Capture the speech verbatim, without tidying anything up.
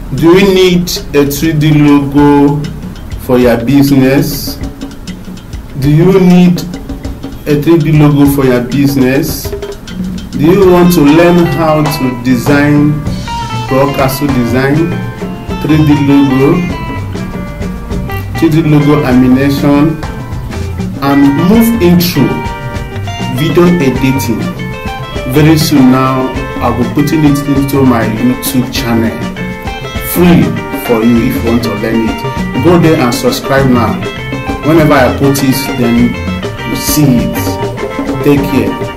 Do you need a three D logo for your business? Do you need a three D logo for your business? Do you want to learn how to design broadcast design, three D logo, three D logo animation, and move into video editing? Very soon now, I'll be putting it into my YouTube channel, free for you if you want to learn it. Go there and subscribe now. Whenever I put it, then you see it. Take care.